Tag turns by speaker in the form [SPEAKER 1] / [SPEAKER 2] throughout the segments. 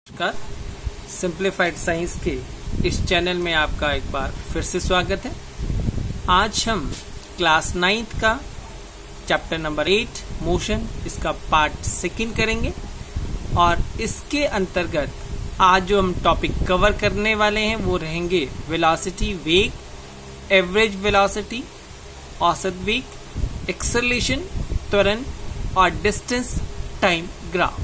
[SPEAKER 1] नमस्कार, simplified science के इस चैनल में आपका एक बार फिर से स्वागत है। आज हम क्लास 9th का चैप्टर नंबर 8 मोशन इसका पार्ट सेकंड करेंगे और इसके अंतर्गत आज जो हम टॉपिक कवर करने वाले हैं वो रहेंगे वेलोसिटी वेग, एवरेज वेलोसिटी औसत वेग, एक्सेलरेशन त्वरण और डिस्टेंस टाइम ग्राफ।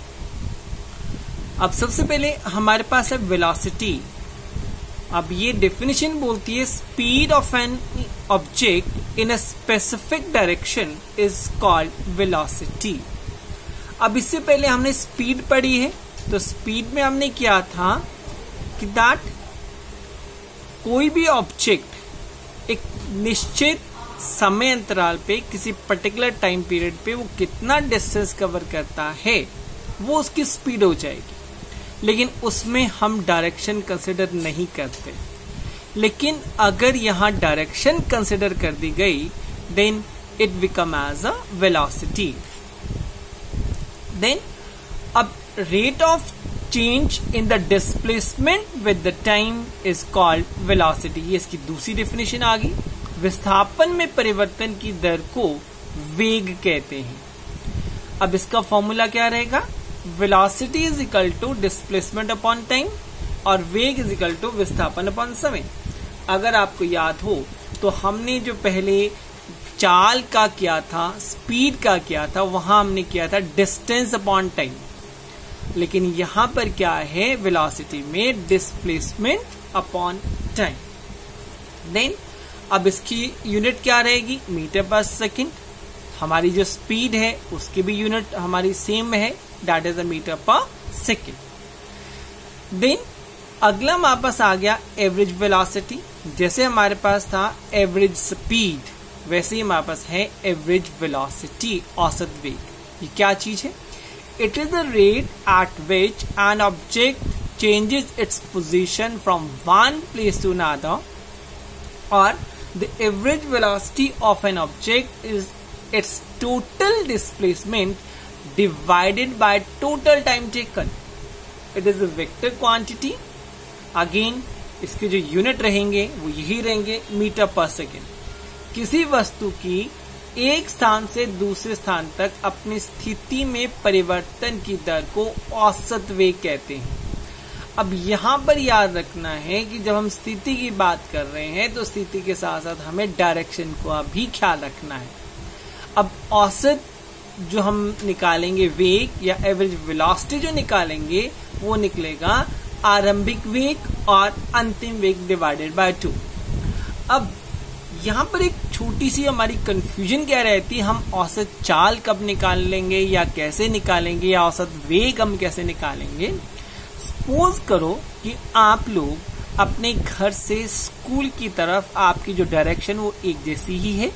[SPEAKER 1] अब सबसे पहले हमारे पास है वेलोसिटी। अब ये डेफिनेशन बोलती है speed of an object in a specific direction is called velocity. अब इससे पहले हमने स्पीड पढ़ी है, तो स्पीड में हमने किया था कि दैट कोई भी ऑब्जेक्ट एक निश्चित समय अंतराल पे किसी पर्टिकुलर टाइम पीरियड पे वो कितना डिस्टेंस कवर करता है वो उसकी स्पीड हो जाएगी। लेकिन उसमें हम डायरेक्शन कंसिडर नहीं करते। लेकिन अगर यहां डायरेक्शन कंसिडर कर दी गई then it become as a velocity. Then अब rate of change in the displacement with the time is called velocity. ये इसकी दूसरी डेफिनेशन आ गई। विस्थापन में परिवर्तन की दर को वेग कहते हैं। अब इसका फॉर्मूला क्या रहेगा? Velocity is equal to displacement upon time और वेग इज इक्वल टू विस्थापन अपॉन समय। अगर आपको याद हो तो हमने जो पहले चाल का किया था, स्पीड का किया था, वहां हमने किया था डिस्टेंस अपॉन टाइम। लेकिन यहां पर क्या है? वेलोसिटी में डिस्प्लेसमेंट अपॉन टाइम। देन अब इसकी यूनिट क्या रहेगी? मीटर पर सेकेंड। हमारी जो स्पीड है उसकी भी यूनिट हमारी सेम है, दैट इज अ मीटर पर सेकेंड। देन अगला हमारे पास आ गया एवरेज वेलोसिटी। जैसे हमारे पास था एवरेज स्पीड, वैसे ही हमारे पास है एवरेज वेलोसिटी, औसत वेग। ये क्या चीज है? It is the rate at which an object changes its position from one place to another, और the average velocity of an object is its total displacement divided by total time taken. It is a vector quantity. Again, इसके जो unit रहेंगे वो यही रहेंगे, metre पर second. किसी वस्तु की एक स्थान से दूसरे स्थान तक अपनी स्थिति में परिवर्तन की दर को औसत वेग कहते हैं। अब यहां पर याद रखना है कि जब हम स्थिति की बात कर रहे हैं तो स्थिति के साथ साथ हमें डायरेक्शन का भी ख्याल रखना है। अब औसत जो हम निकालेंगे वेग या एवरेज वेलोसिटी जो निकालेंगे वो निकलेगा आरंभिक वेग और अंतिम वेग डिवाइडेड बाय 2। अब यहां पर एक छोटी सी हमारी कंफ्यूजन क्या रहती है, हम औसत चाल कब निकाल लेंगे या कैसे निकालेंगे, या औसत वेग हम कैसे निकालेंगे। सपोज करो कि आप लोग अपने घर से स्कूल की तरफ आपकी जो डायरेक्शन वो एक जैसी ही है।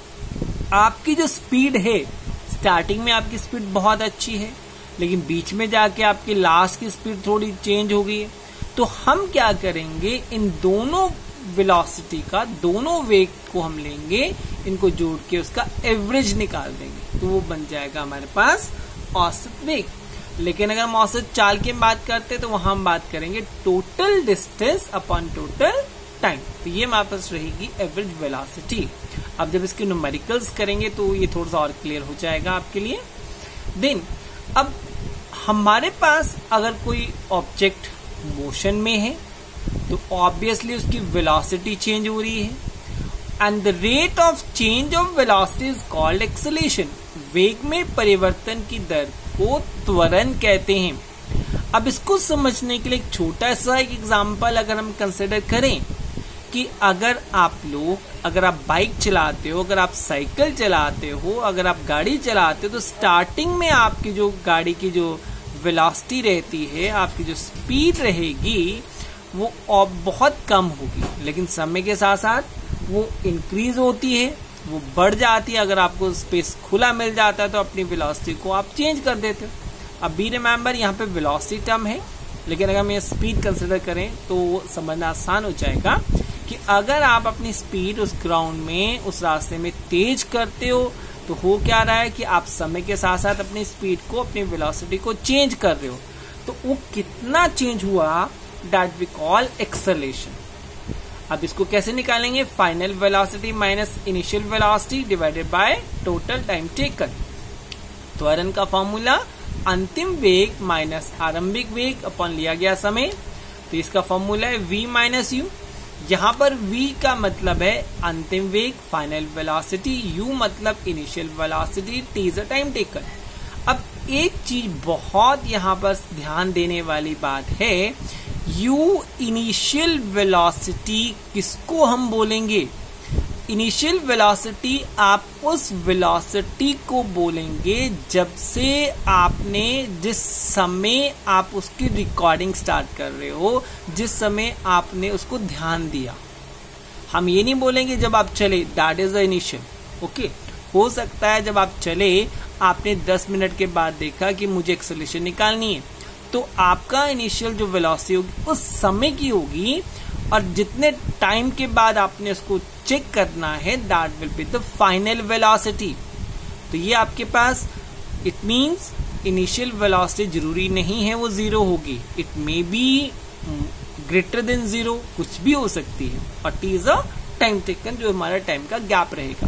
[SPEAKER 1] आपकी जो स्पीड है, स्टार्टिंग में आपकी स्पीड बहुत अच्छी है, लेकिन बीच में जाके आपकी लास्ट की स्पीड थोड़ी चेंज हो गई है। तो हम क्या करेंगे, इन दोनों वेलोसिटी का, दोनों वेग को हम लेंगे, इनको जोड़ के उसका एवरेज निकाल देंगे, तो वो बन जाएगा हमारे पास औसत वेग। लेकिन अगर हम औसत चाल की बात करते हैं तो वहां हम बात करेंगे total distance upon total time. तो ये हमारे पास रहेगी एवरेज वेलोसिटी। अब जब इसके न्यूमेरिकल्स करेंगे तो ये थोड़ा सा और क्लियर हो जाएगा आपके लिए। देन अब हमारे पास अगर कोई ऑब्जेक्ट मोशन में है तो ऑब्वियसली उसकी वेलोसिटी चेंज हो रही है, and the rate of change of velocity is called acceleration. वेग में परिवर्तन की दर को त्वरण कहते हैं। अब इसको समझने के लिए एक छोटा सा एक एग्जाम्पल अगर हम कंसिडर करें कि अगर आप बाइक चलाते हो, अगर आप साइकिल चलाते हो, अगर आप गाड़ी चलाते हो, तो स्टार्टिंग में आपकी जो गाड़ी की जो वेलोसिटी रहती है, आपकी जो स्पीड रहेगी वो बहुत कम होगी, लेकिन समय के साथ साथ वो इंक्रीज होती है, वो बढ़ जाती है। अगर आपको स्पेस खुला मिल जाता है तो अपनी वेलोसिटी को आप चेंज कर देते हो। अब बी रिमेम्बर यहाँ पे वेलोसिटी टर्म है, लेकिन अगर हम ये स्पीड कंसिडर करें तो समझना आसान हो जाएगा कि अगर आप अपनी स्पीड उस ग्राउंड में, उस रास्ते में तेज करते हो तो हो क्या रहा है कि आप समय के साथ साथ अपनी स्पीड को, अपनी वेलोसिटी को चेंज कर रहे हो। तो वो कितना चेंज हुआ, दैट वी कॉल एक्सेलरेशन। अब इसको कैसे निकालेंगे, final velocity minus initial velocity divided by total time taken. त्वरण का फॉर्मूला अंतिम वेग माइनस आरंभिक वेग अपॉन लिया गया समय। तो इसका फॉर्मूला है v माइनस यू। यहाँ पर v का मतलब है अंतिम वेग फाइनल वेलोसिटी, u मतलब initial velocity, t is the time taken. अब एक चीज बहुत यहाँ पर ध्यान देने वाली बात है, u इनिशियल वेलोसिटी किसको हम बोलेंगे, इनिशियल वेलोसिटी आप उस वेलोसिटी को बोलेंगे जब से आपने, जिस समय आप उसकी रिकॉर्डिंग स्टार्ट कर रहे हो, जिस समय आपने उसको ध्यान दिया। हम ये नहीं बोलेंगे जब आप चले, that is the initial. Okay, हो सकता है जब आप चले आपने 10 मिनट के बाद देखा कि मुझे एक्सेलरेशन निकालनी है, तो आपका इनिशियल जो वेलोसिटी होगी उस समय की होगी, और जितने टाइम के बाद आपने उसको चेक करना है that will be the final velocity. तो ये आपके पास, इट मींस इनिशियल वेलोसिटी जरूरी नहीं है वो 0 होगी, it may be greater than 0, कुछ भी हो सकती है, और T is a time taken, जो हमारा टाइम का गैप रहेगा।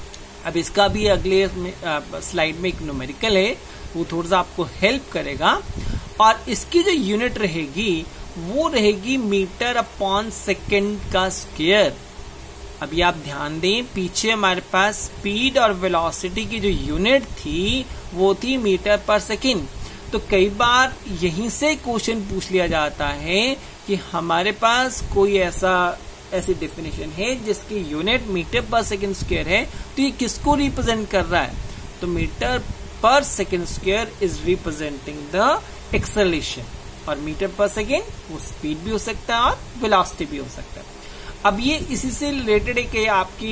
[SPEAKER 1] अब इसका भी अगले स्लाइड में एक न्यूमेरिकल है, वो थोड़ा सा आपको हेल्प करेगा, और इसकी जो यूनिट रहेगी वो रहेगी मीटर अपॉन सेकेंड का स्क्वायर। अभी आप ध्यान दें, पीछे हमारे पास स्पीड और वेलोसिटी की जो यूनिट थी वो थी मीटर पर सेकेंड। तो कई बार यहीं से क्वेश्चन पूछ लिया जाता है कि हमारे पास कोई ऐसी डेफिनेशन है जिसकी यूनिट मीटर पर सेकेंड स्क्वायर है, तो ये किसको रिप्रेजेंट कर रहा है, तो मीटर पर second square is representing the acceleration, और मीटर पर सेकेंड वो स्पीड भी हो सकता है और वेलोसिटी भी हो सकता है। अब ये इसी से रिलेटेड एक आपकी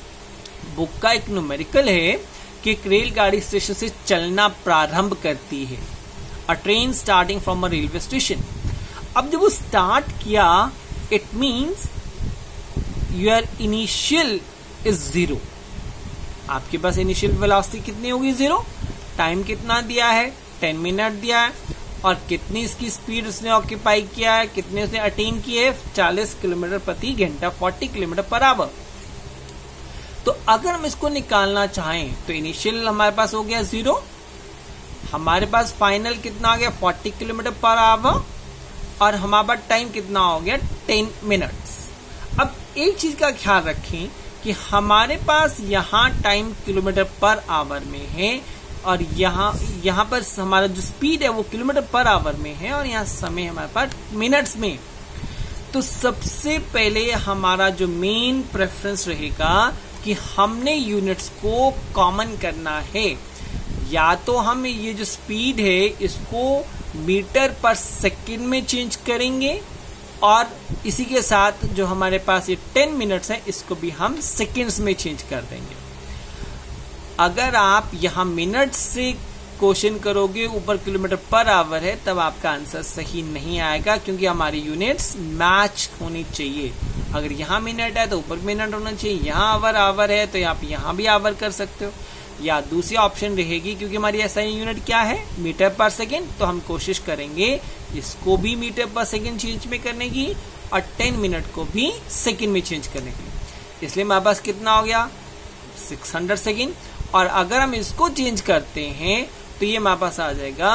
[SPEAKER 1] बुक का एक न्यूमेरिकल है कि एक रेलगाड़ी स्टेशन से चलना प्रारंभ करती है, a train starting from a railway station. अब जब वो स्टार्ट किया, it means your initial is 0। आपके पास इनिशियल वेलोसिटी कितनी होगी, 0। टाइम कितना दिया है, 10 मिनट दिया है, और कितनी इसकी स्पीड उसने ऑक्यूपाई किया है, कितने उसने अटेन किए है, 40 किलोमीटर प्रति घंटा, 40 किलोमीटर पर आवर। तो अगर हम इसको निकालना चाहें तो इनिशियल हमारे पास हो गया 0, हमारे पास फाइनल कितना आ गया 40 किलोमीटर पर आवर, और हमारे पास टाइम कितना हो गया 10 मिनट्स। अब एक चीज का ख्याल रखें कि हमारे पास यहाँ टाइम किलोमीटर पर आवर में है, और यहाँ पर हमारा जो स्पीड है वो किलोमीटर पर आवर में है, और यहाँ समय हमारे पास मिनट्स में। तो सबसे पहले हमारा जो मेन प्रेफरेंस रहेगा कि हमने यूनिट्स को कॉमन करना है, या तो हम ये जो स्पीड है इसको मीटर पर सेकंड में चेंज करेंगे, और इसी के साथ जो हमारे पास ये 10 मिनट्स है इसको भी हम सेकंड्स में चेंज कर देंगे। अगर आप यहाँ मिनट से क्वेश्चन करोगे, ऊपर किलोमीटर पर आवर है, तब आपका आंसर सही नहीं आएगा, क्योंकि हमारी यूनिट्स मैच होनी चाहिए। अगर यहाँ मिनट है तो ऊपर मिनट होना चाहिए, यहाँ आवर है तो आप यहाँ भी आवर कर सकते हो, या दूसरी ऑप्शन रहेगी, क्योंकि हमारी ऐसा यूनिट क्या है, मीटर पर सेकेंड, तो हम कोशिश करेंगे इसको भी मीटर पर सेकेंड चेंज में करने की, और 10 मिनट को भी सेकेंड में चेंज करने के लिए। इसलिए हमारे पास कितना हो गया 600 सेकेंड, और अगर हम इसको चेंज करते हैं तो ये हमारे पास आ जाएगा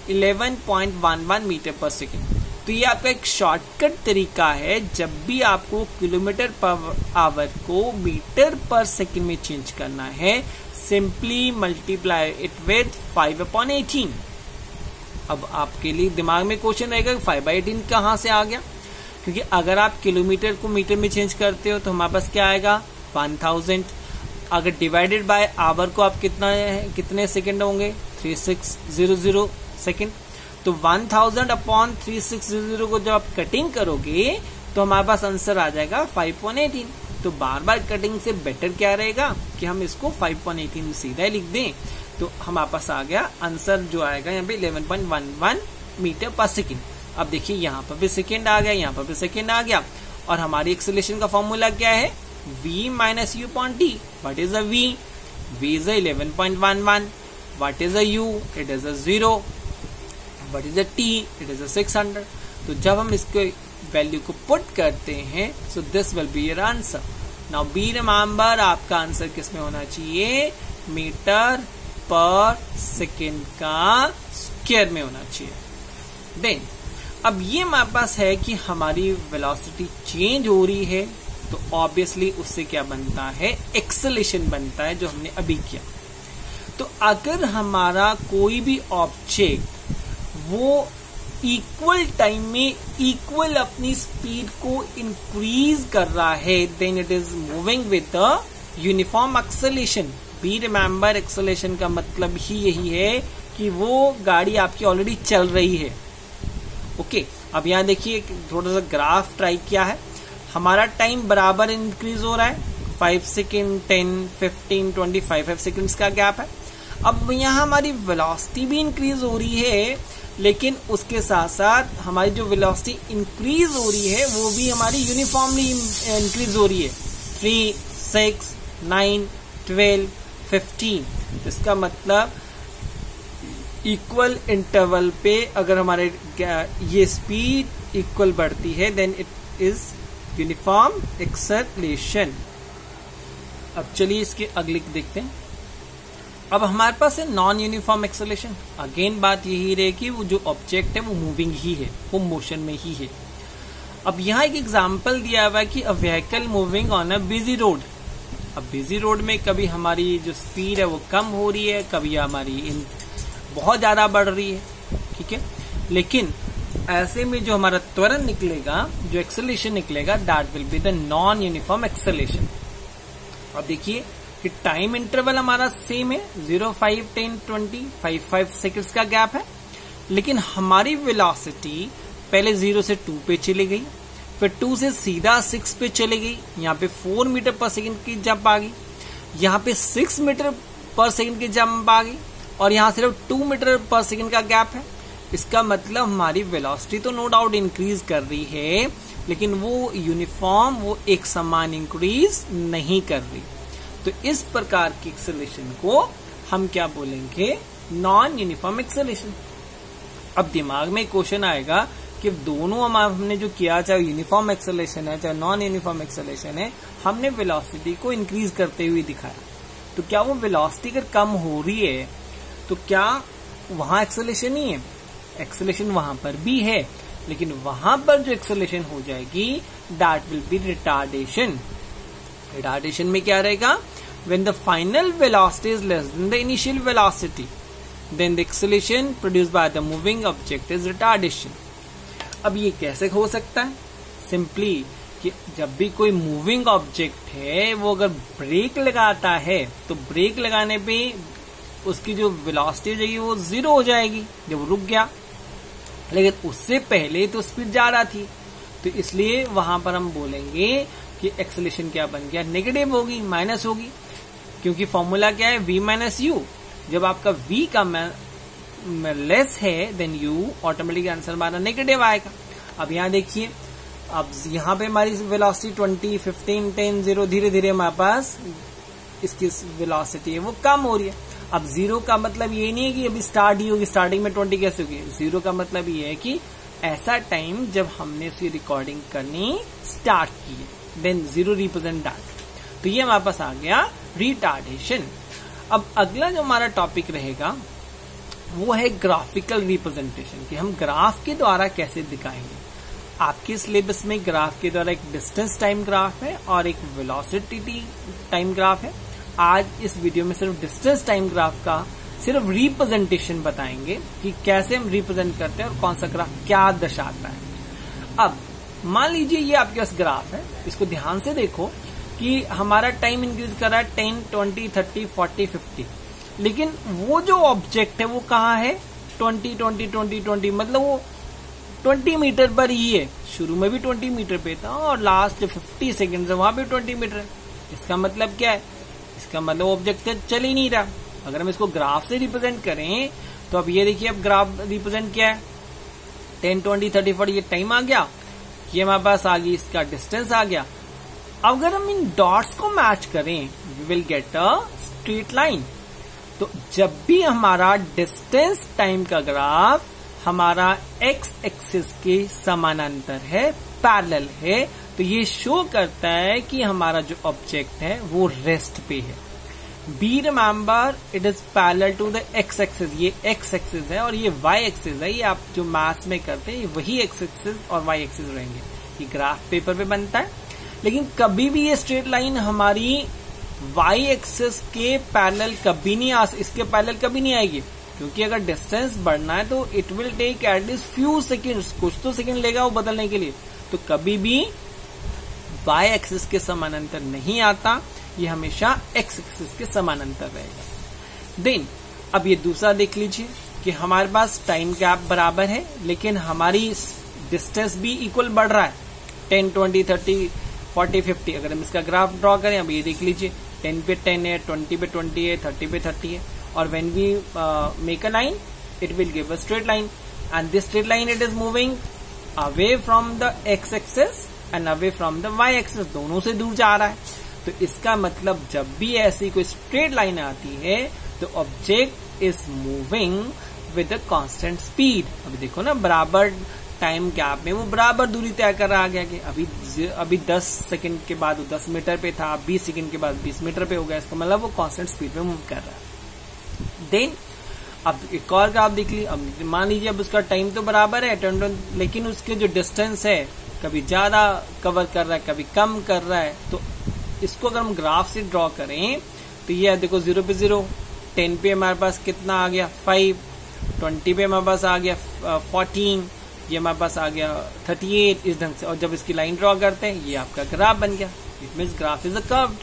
[SPEAKER 1] 11.11 मीटर पर सेकेंड। तो ये आपका एक शॉर्टकट तरीका है, जब भी आपको किलोमीटर पर आवर को मीटर पर सेकेंड में चेंज करना है, सिंपली मल्टीप्लाई इट विथ 5/18। अब आपके लिए दिमाग में क्वेश्चन रहेगा 5/18 कहाँ से आ गया, क्योंकि अगर आप किलोमीटर को मीटर में चेंज करते हो तो हमारे पास क्या आएगा 1000। अगर डिवाइडेड बाय आवर को आप कितने सेकंड होंगे 3600 सेकंड। तो 1000 अपॉन 3600 को जब आप कटिंग करोगे तो हमारे पास आंसर आ जाएगा 5.18। तो बार बार कटिंग से बेटर क्या रहेगा कि हम इसको 5.18 सीधा लिख दें, तो हमारे पास आ गया आंसर जो आएगा यहाँ पे 11.11 मीटर पर सेकेंड। अब देखिए यहाँ पर भी सेकेंड आ गया, यहाँ पर भी सेकेंड आ गया, और हमारी एक्सेलरेशन का फॉर्मूला क्या है v minus u upon t. What is a v? V is a 11.11. What is a u? It is a 0. What is the t, it is 600। तो जब हम इसके वैल्यू को पुट करते हैं, so this will be your answer. Now be remember, आपका answer किस में होना चाहिए, मीटर पर सेकेंड का स्क्वायर में होना चाहिए। देन अब ये हमारे पास है कि हमारी वेलोसिटी चेंज हो रही है, तो ऑब्वियसली उससे क्या बनता है, एक्सेलेरेशन बनता है, जो हमने अभी किया। तो अगर हमारा कोई भी ऑब्जेक्ट वो इक्वल टाइम में इक्वल अपनी स्पीड को इंक्रीज कर रहा है, then it is moving with the uniform acceleration. Be remember, acceleration का मतलब ही यही है कि वो गाड़ी आपकी ऑलरेडी चल रही है। ओके, अब यहाँ देखिए थोड़ा सा ग्राफ ट्राई किया है, हमारा टाइम बराबर इंक्रीज हो रहा है, 5 सेकेंड, 10, 15, 25 सेकेंड्स का गैप है। अब यहाँ हमारी वेलोसिटी भी इंक्रीज हो रही है, लेकिन उसके साथ साथ हमारी जो वेलोसिटी इंक्रीज हो रही है वो भी हमारी यूनिफॉर्मली इंक्रीज हो रही है, 3, 6, 9, 12, 15। इसका मतलब इक्वल इंटरवल पे अगर हमारे ये स्पीड इक्वल बढ़ती है, then it is uniform acceleration. अब चलिए इसके अगले देखते हैं। अब हमारे पास है नॉन यूनिफॉर्म एक्सेलरेशन। अगेन बात यही रहे कि वो जो ऑब्जेक्ट है वो मूविंग ही है, वो मोशन में ही है। अब यहाँ एक एग्जांपल दिया हुआ है कि a vehicle moving on a busy road. अब बिजी रोड में कभी हमारी जो स्पीड है वो कम हो रही है, कभी हमारी बहुत ज्यादा बढ़ रही है, ठीक है। लेकिन ऐसे में जो हमारा त्वरण निकलेगा, जो एक्सेलरेशन निकलेगा, that will be the non uniform acceleration. अब देखिए कि टाइम इंटरवल हमारा सेम है, 0, 5, 10, 20, 5 सेकेंड्स का गैप है, लेकिन हमारी वेलोसिटी पहले 0 से 2 पे चली गई, फिर 2 से सीधा 6 पे चली गई, यहाँ पे 4 मीटर पर सेकेंड की जंप आ गई, यहाँ पे 6 मीटर पर सेकेंड की जंप आ गई, और यहाँ सिर्फ 2 मीटर पर सेकेंड का गैप है। इसका मतलब हमारी वेलोसिटी तो नो डाउट इंक्रीज कर रही है, लेकिन वो यूनिफॉर्म, वो एक समान इंक्रीज नहीं कर रही। तो इस प्रकार की एक्सेलरेशन को हम क्या बोलेंगे, नॉन यूनिफॉर्म एक्सेलरेशन। अब दिमाग में क्वेश्चन आएगा कि दोनों हमने जो किया, चाहे यूनिफॉर्म एक्सेलरेशन है चाहे नॉन यूनिफॉर्म एक्सेलरेशन है, हमने वेलोसिटी को इंक्रीज करते हुए दिखाया, तो क्या वो वेलोसिटी अगर कम हो रही है तो क्या वहां एक्सेलरेशन ही है? एक्सेलरेशन वहां पर भी है, लेकिन वहां पर जो एक्सेलरेशन हो जाएगी, that will be retardation. Retardation में क्या रहेगा, when the final velocity is less than the initial velocity, then the acceleration produced by the moving object is retardation. अब ये कैसे हो सकता है? सिंपली कि जब भी कोई मूविंग ऑब्जेक्ट है वो अगर ब्रेक लगाता है, तो ब्रेक लगाने पे उसकी जो वेलोसिटी हो जाएगी वो 0 हो जाएगी जब वो रुक गया, लेकिन उससे पहले तो स्पीड जा रहा थी, तो इसलिए वहां पर हम बोलेंगे कि एक्सेलरेशन क्या बन गया, नेगेटिव होगी, माइनस होगी, क्योंकि फॉर्मूला क्या है, v माइनस यू। जब आपका v का लेस है देन u, ऑटोमेटिक आंसर हमारा नेगेटिव आएगा। अब यहाँ देखिए, अब यहाँ पे हमारी वेलोसिटी 20, 15, 10, 0 धीरे धीरे हमारे पास इसकी वेलोसिटी है वो कम हो रही है। अब 0 का मतलब ये नहीं है कि अभी स्टार्ट ही होगी, स्टार्टिंग में 20 कैसे होगी। 0 का मतलब ये है कि ऐसा टाइम जब हमने उसकी रिकॉर्डिंग करनी स्टार्ट की है, देन 0 रिप्रेजेंट दैट। तो ये हमारे पास आ गया रिटार्डेशन। अब अगला जो हमारा टॉपिक रहेगा वो है ग्राफिकल रिप्रेजेंटेशन, कि हम ग्राफ के द्वारा कैसे दिखाएंगे। आपके सिलेबस में ग्राफ के द्वारा एक डिस्टेंस टाइम ग्राफ है और एक वेलोसिटी टाइम ग्राफ है। आज इस वीडियो में सिर्फ डिस्टेंस टाइम ग्राफ का सिर्फ रिप्रेजेंटेशन बताएंगे कि कैसे हम रिप्रेजेंट करते हैं और कौन सा ग्राफ क्या दर्शाता है। अब मान लीजिए ये आपके पास ग्राफ है, इसको ध्यान से देखो कि हमारा टाइम इंक्रीज कर रहा है 10, 20, 30, 40, 50, लेकिन वो जो ऑब्जेक्ट है वो कहाँ है, 20, 20, 20, 20, मतलब वो 20 मीटर पर ही है। शुरू में भी 20 मीटर पे था और लास्ट 50 सेकेंड से वहां पे 20 मीटर है। इसका मतलब क्या है, इसका मतलब ऑब्जेक्ट चल ही नहीं रहा। अगर हम इसको ग्राफ से रिप्रेजेंट करें तो अब ये देखिए, अब ग्राफ रिप्रेजेंट क्या है, 10, 20, 30, 40 ये टाइम आ गया, ये हमारे पास आ गई इसका डिस्टेंस आ गया। अगर हम इन डॉट्स को मैच करें we will get a straight line. तो जब भी हमारा डिस्टेंस टाइम का ग्राफ हमारा एक्स एक्सिस के समानांतर है, पैरेलल है, तो ये शो करता है कि हमारा जो ऑब्जेक्ट है वो रेस्ट पे है। Be remember it is parallel to the x axis, ये एक्स एक्सिस है और ये वाई एक्सिस है। ये आप जो मैथ्स में करते हैं वही एक्स एक्सिस और वाई एक्सिस रहेंगे। ये ग्राफ पेपर पे बनता है, लेकिन कभी भी ये स्ट्रेट लाइन हमारी वाई एक्सिस के पैरेलल कभी नहीं इसके पैरेलल कभी नहीं आएगी, क्योंकि अगर डिस्टेंस बढ़ना है तो it will take at least few seconds, कुछ तो सेकेंड लेगा वो बदलने के लिए। तो कभी भी वाई एक्सिस के समानांतर नहीं आता, ये हमेशा एक्स एक्सिस के समानांतर रहेगा। देन अब ये दूसरा देख लीजिए कि हमारे पास टाइम गैप बराबर है, लेकिन हमारी डिस्टेंस भी इक्वल बढ़ रहा है, 10, 20, 30, 40, 50। अगर हम इसका ग्राफ ड्रॉ करें, अब ये देख लीजिए 10 पे 10 है, 20 पे 20 है, 30 पे 30 है, और when we make a line it will give a straight line, and this straight line it is moving away from the x axis and away from the y axis, दोनों से दूर जा रहा है। तो इसका मतलब जब भी ऐसी कोई स्ट्रेट लाइन आती है तो object is moving with a constant speed. अभी देखो ना, बराबर टाइम गैप में वो बराबर दूरी तय कर रहा है। अभी 10 सेकंड के बाद वो 10 मीटर पे था, 20 सेकंड के बाद 20 मीटर पे हो गया। इसका मतलब वो कांस्टेंट स्पीड पे मूव कर रहा है। देन अब एक और ग्राफ देख ली। अब मान लीजिए अब उसका टाइम तो बराबर है, लेकिन उसके जो डिस्टेंस है कभी ज्यादा कवर कर रहा है, कभी कम कर रहा है। तो इसको अगर हम ग्राफ से ड्रॉ करें तो ये देखो 0 पे 0, 10 पे हमारे पास कितना आ गया 5, 20 पे हमारे पास आ गया 14, ये हमारे पास आ गया 38, इस ढंग से। और जब इसकी लाइन ड्रॉ करते हैं ये आपका ग्राफ बन गया। It means graph is a curved.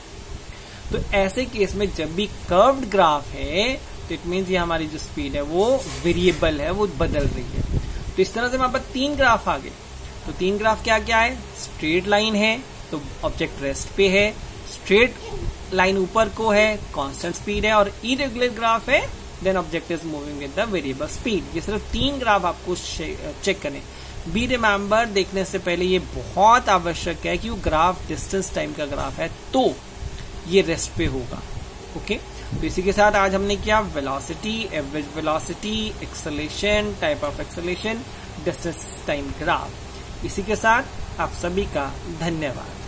[SPEAKER 1] तो ऐसे केस में जब भी कर्व्ड ग्राफ है तो इट मीन्स ये हमारी जो स्पीड है वो वेरिएबल है, वो बदल रही है। तो इस तरह से हमारे पास 3 ग्राफ आ गए। तो 3 ग्राफ क्या क्या है? स्ट्रेट लाइन है तो ऑब्जेक्ट रेस्ट पे है, स्ट्रेट लाइन ऊपर को है, कांस्टेंट स्पीड है, और इरेगुलर ग्राफ है then object is moving with the variable speed. ये सिर्फ 3 ग्राफ आपको चेक करें। बी रिमेंबर देखने से पहले ये बहुत आवश्यक है कि वो ग्राफ डिस्टेंस टाइम का ग्राफ है तो ये रेस्ट पे होगा। ओके, तो इसी के साथ आज हमने किया velocity, average velocity, acceleration, type of acceleration, distance time graph. इसी के साथ आप सभी का धन्यवाद।